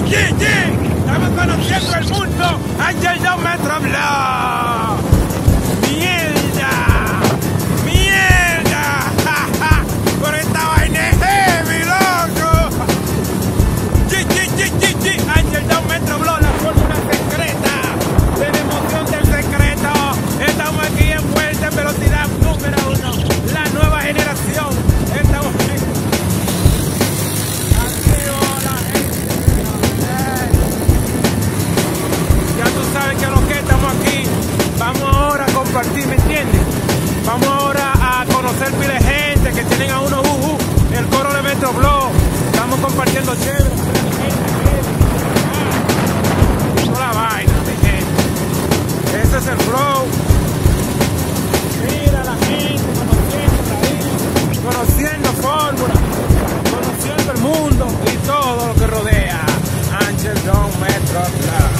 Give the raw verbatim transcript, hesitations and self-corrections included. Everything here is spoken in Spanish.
G G, estamos conociendo el mundo. Ángel Don Metro Blog. Mierda, mierda, ja, ja. Por esta vaina es heavy, loco. G G G G G, Ángel Don Metro Blog, la fórmula secreta de la emoción del secreto. Estamos aquí en vuelta en velocidad número uno, la nueva generación. Estamos aquí. Que lo que estamos aquí, vamos ahora a compartir, ¿me entiendes? Vamos ahora a conocer pile de gente que tienen a uno, uh, uh, el coro de Metro Blog. Estamos compartiendo chévere, toda la vaina, mi gente. Ese es el flow. Mira la gente conociendo ahí, conociendo fórmula, conociendo el mundo y todo lo que rodea. Ángel Don Metro Blog.